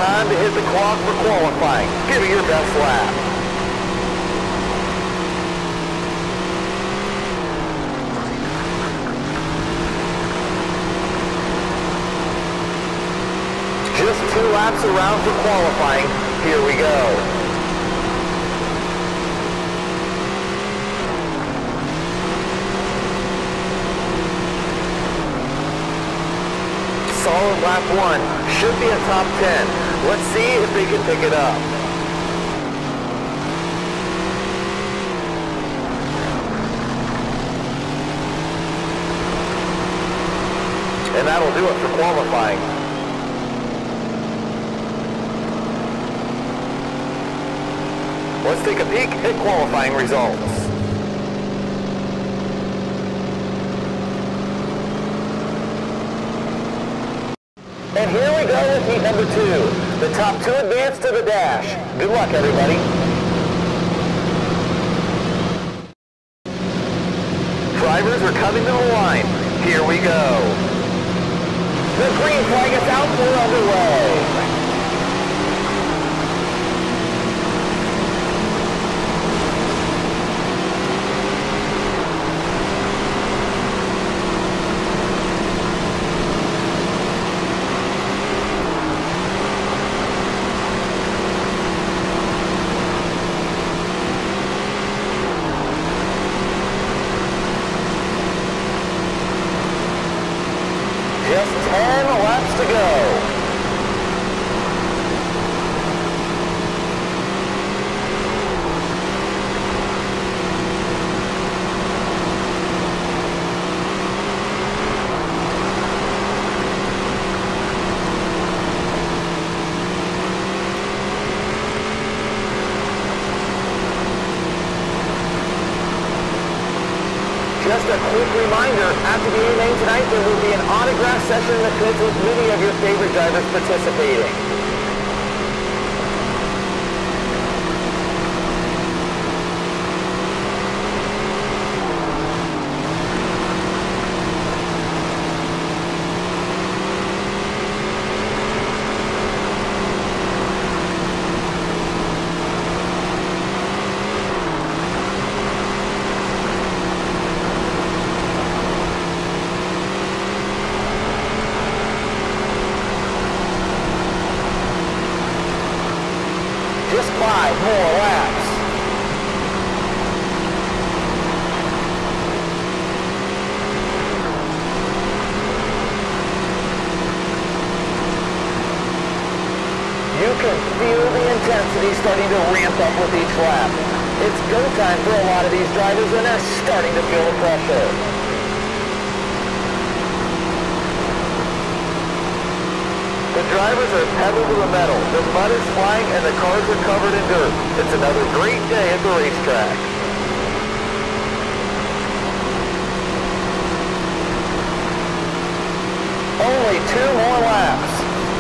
time to hit the clock for qualifying. Give it your best lap. Just 2 laps around for qualifying. Here we go. Solid lap 1. Should be a top 10. Let's see if they can pick it up. And that'll do it for qualifying. Let's take a peek at qualifying results. And here we go with heat number 2. The top 2 advance to the dash. Good luck, everybody. Drivers are coming to the line. Here we go. The green flag is out. We're underway. Just 10 laps to go. Just a quick reminder, after the AMA tonight, there will be an autograph session in the pits with many of your favorite drivers participating. Just 5 more laps. You can feel the intensity starting to ramp up with each lap. It's go time for a lot of these drivers and they're starting to feel the pressure. The drivers are pedal to the metal, the mud is flying and the cars are covered in dirt. It's another great day at the racetrack. Only 2 more laps.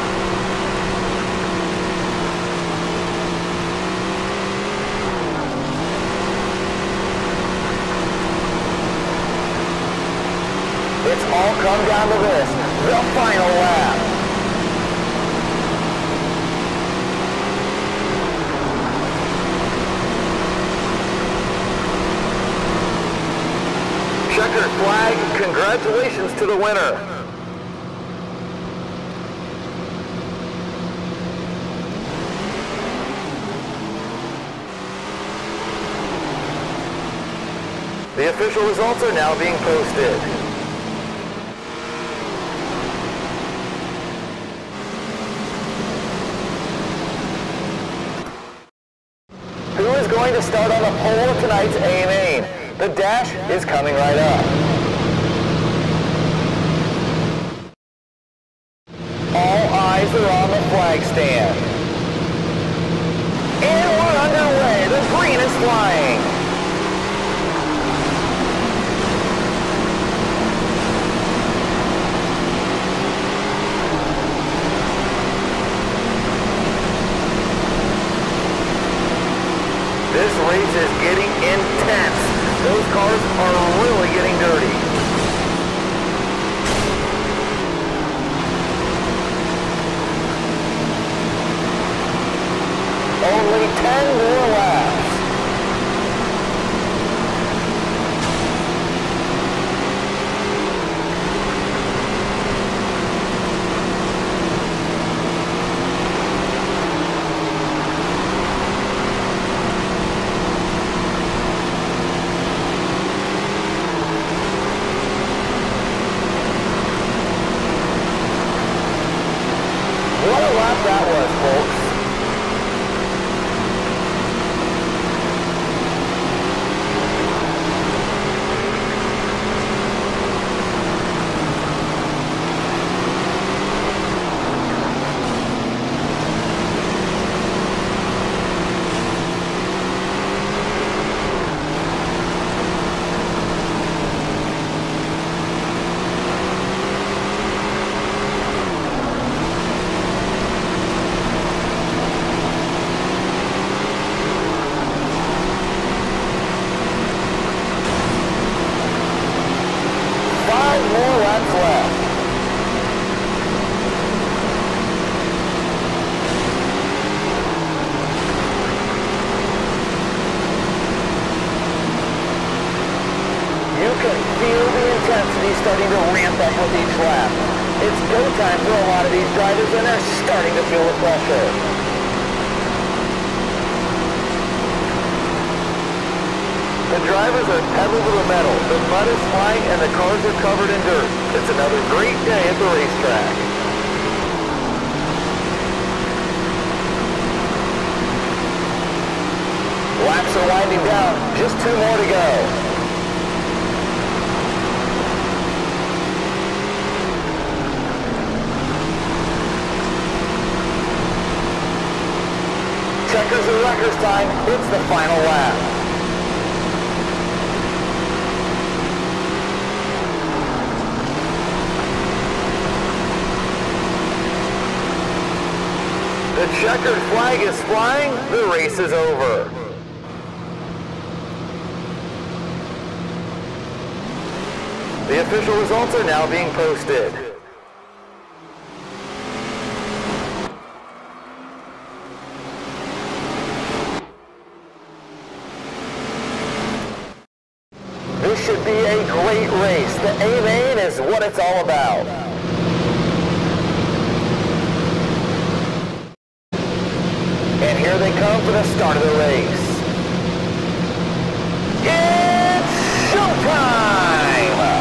It's all come down to this, the final lap. Checkered flag, congratulations to the winner. The official results are now being posted. Who is going to start on the pole of tonight's AMA? The dash is coming right up. All eyes are on the flag stand. And we're underway. The green is flying. This race is getting intense. Those cars are really getting dirty. only 10 more laps. What a lap that was, folks. More laps left. You can feel the intensity starting to ramp up with each lap. It's go time for a lot of these drivers, and they're starting to feel the pressure. The drivers are pedal to the metal, the mud is flying, and the cars are covered in dirt. It's another great day at the racetrack. Laps are winding down, just 2 more to go. Checkers and wreckers time, it's the final lap. The checkered flag is flying, the race is over. The official results are now being posted. This should be a great race. The A-Main is what it's all about. And here they come for the start of the race. It's showtime!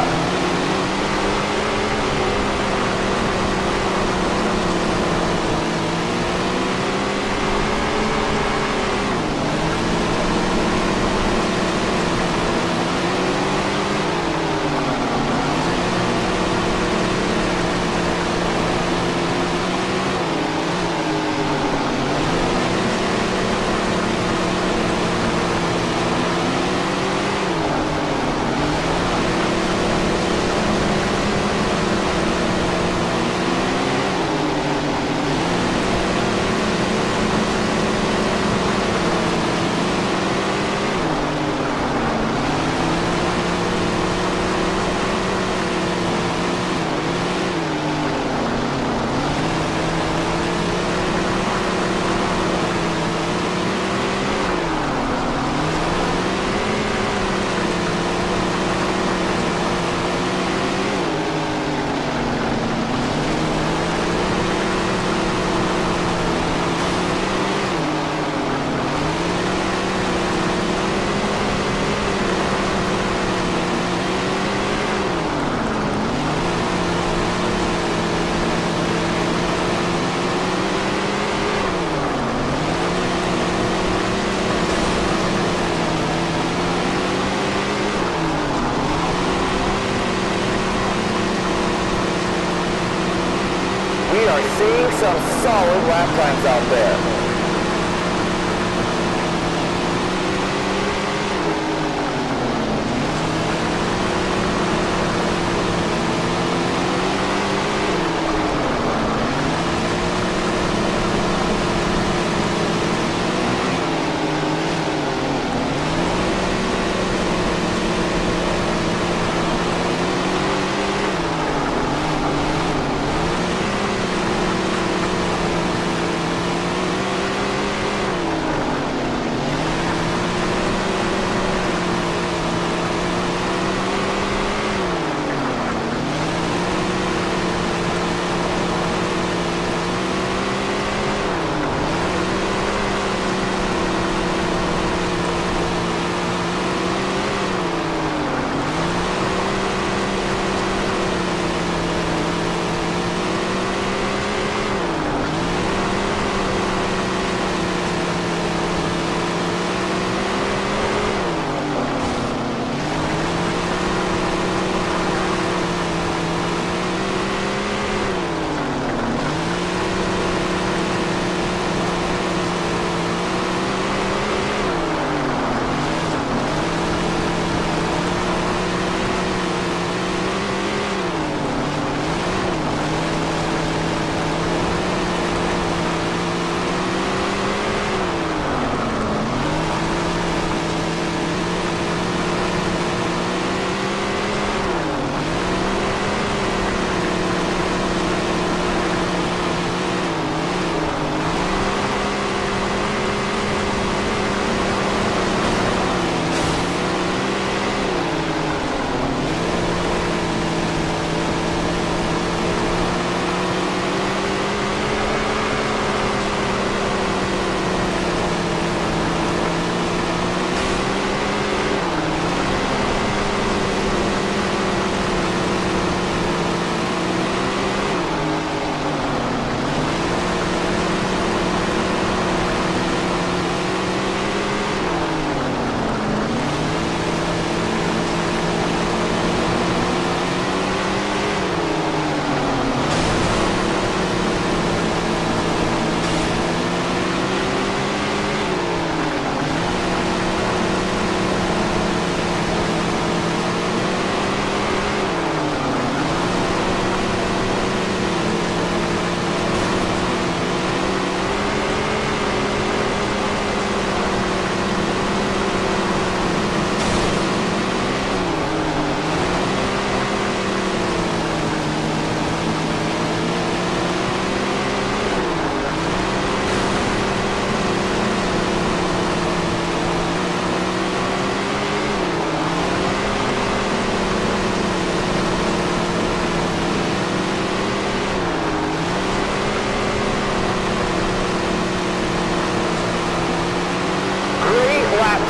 We are seeing some solid lap times out there.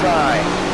time.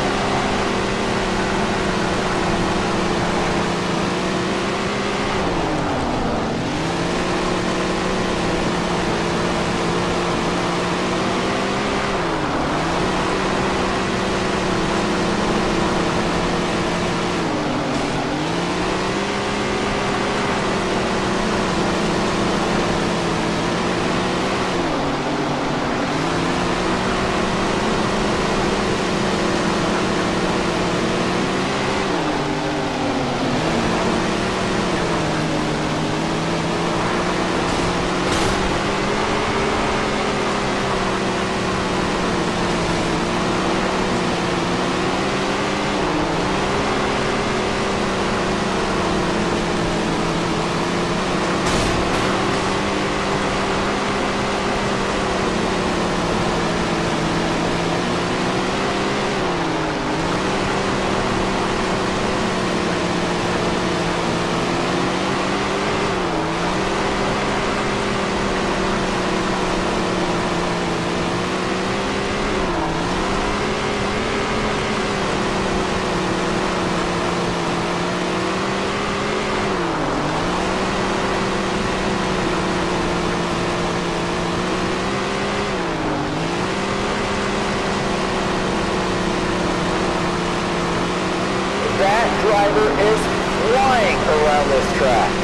That driver is flying around this track.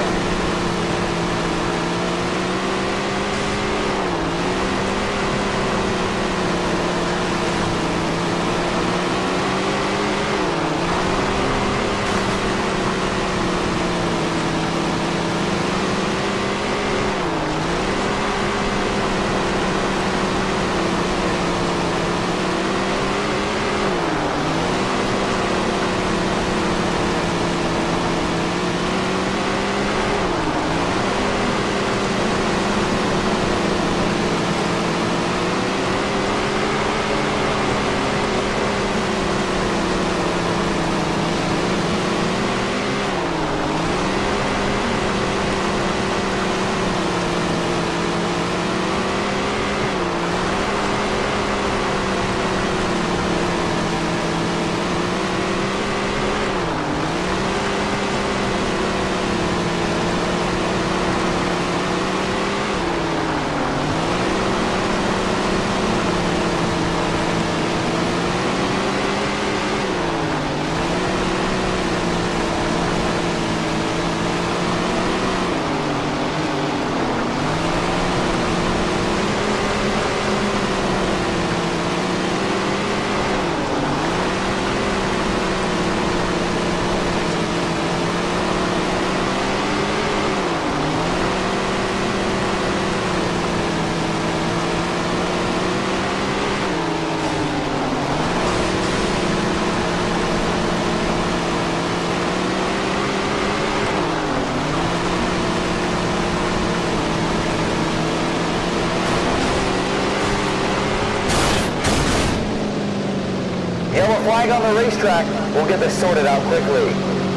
Yellow flag on the racetrack. We'll get this sorted out quickly.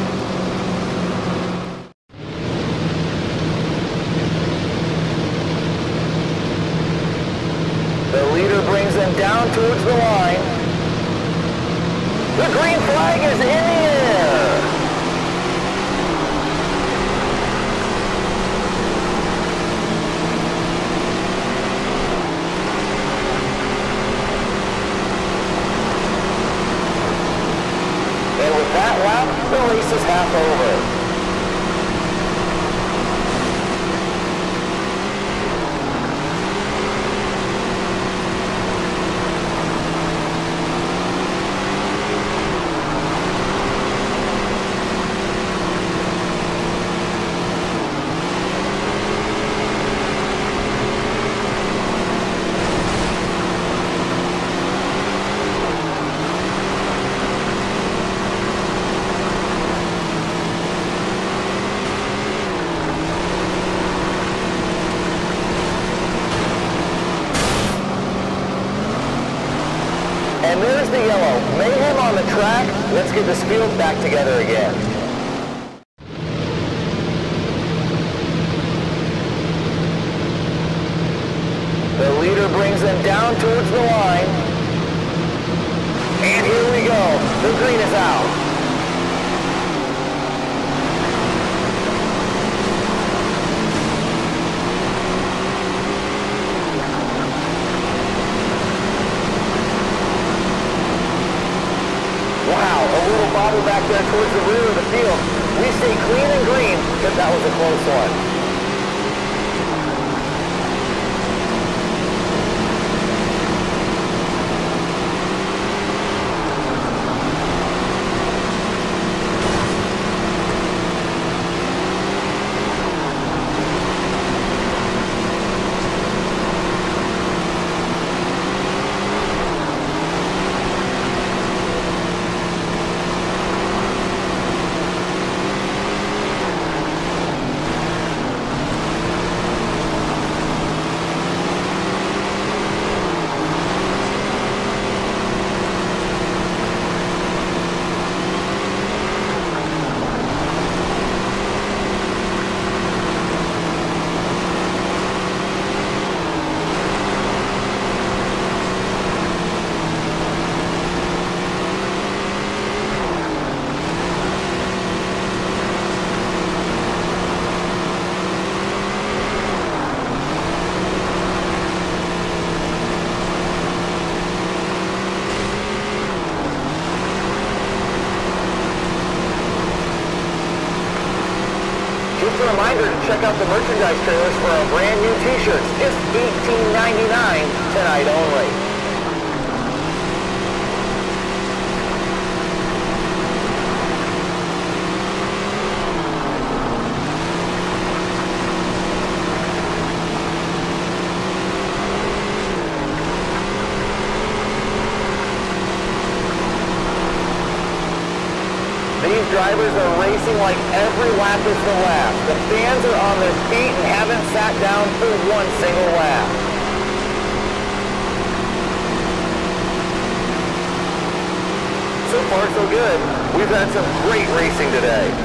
The leader brings them down towards the line. The green flag is in the air. And with that lap, the race is half over. And there's the yellow. Mayhem on the track. Let's get this field back together again. The leader brings them down towards the line. And bobble back there towards the rear of the field. We stay clean and green, but that was a close one. Just a reminder to check out the merchandise trailers for our brand new t-shirts. Just $18.99 tonight only. These drivers are racing like every lap is the last. The fans are on their feet and haven't sat down for one single lap. So far so good. We've had some great racing today.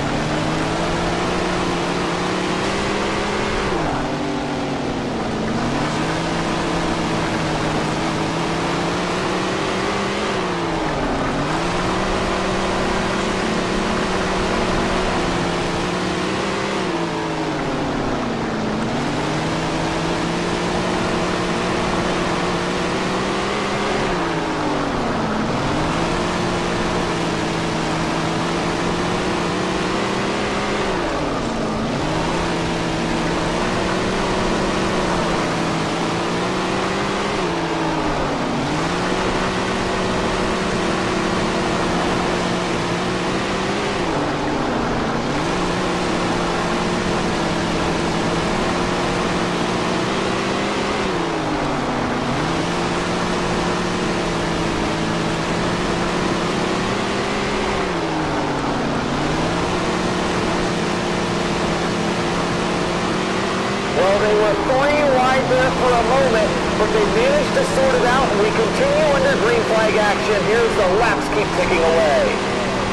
Well, they were 3 wide there for a moment, but they managed to sort it out, and we continue under green flag action. Here's the laps keep ticking away.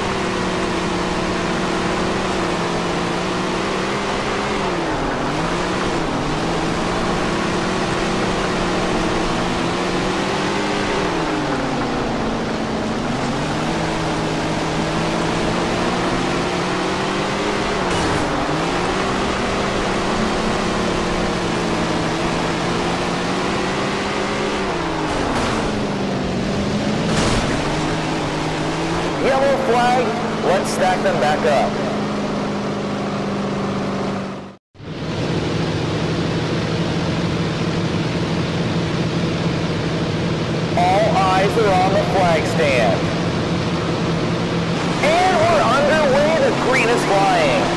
Yellow flag, let's stack them back up. All eyes are on the flag stand. And we're underway, the green is flying.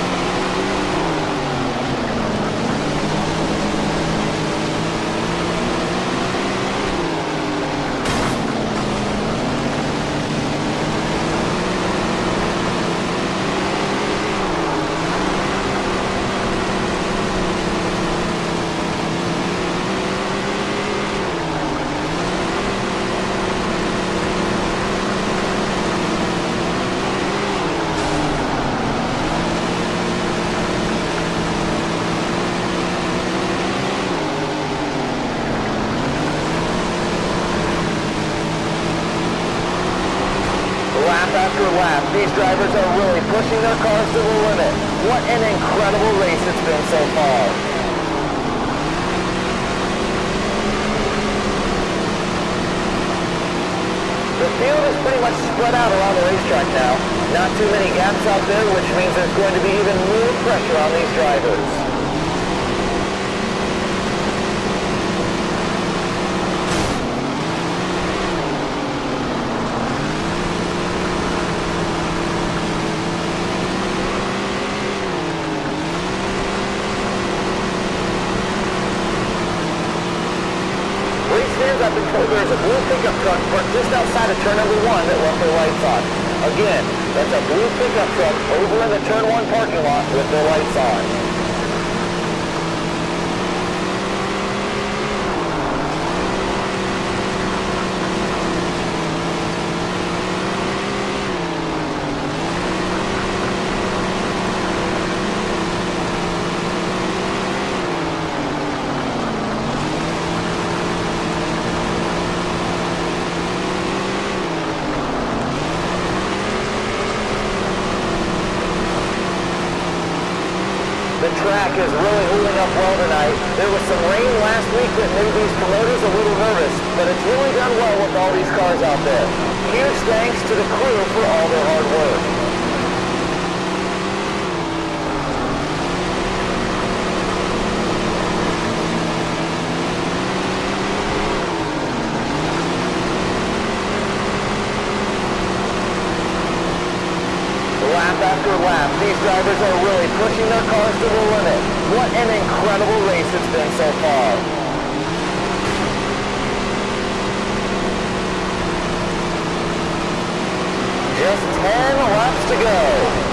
Lap after lap, these drivers are really pushing their cars to the limit. What an incredible race it's been so far. The field is pretty much spread out around the racetrack now. Not too many gaps out there, which means there's going to be even more pressure on these drivers. I've been told there's a blue pickup truck parked just outside of turn number 1 that left their lights on. Again, that's a blue pickup truck over in the turn 1 parking lot with their lights on. The track is really holding up well tonight. There was some rain last week that made these promoters a little nervous, but it's really done well with all these cars out there. Huge thanks to the crew for all their hard work. Lap after lap, these drivers are really pushing their cars to the limit. What an incredible race it's been so far. Just 10 laps to go.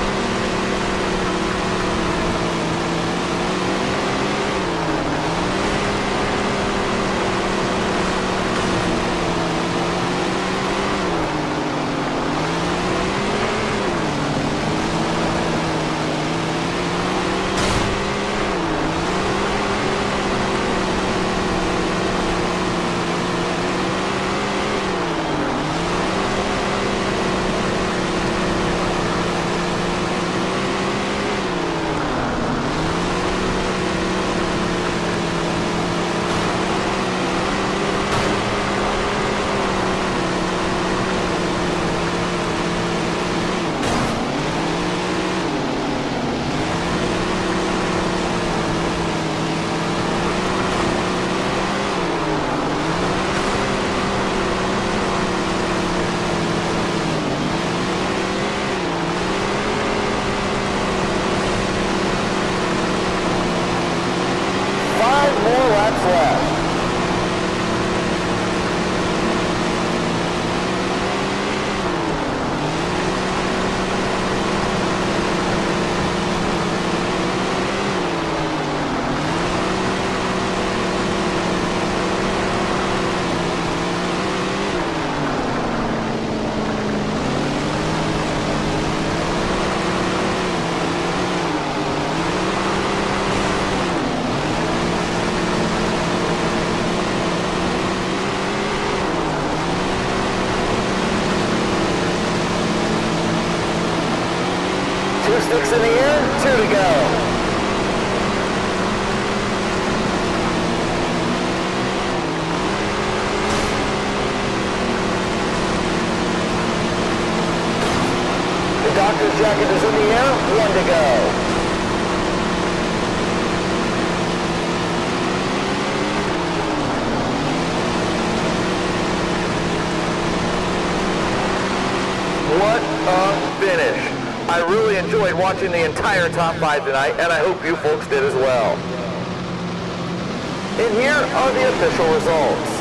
Two sticks in the air, 2 to go. The doctor's jacket is in the air, 1 to go. What a finish. I really enjoyed watching the entire top 5 tonight, and I hope you folks did as well. And here are the official results.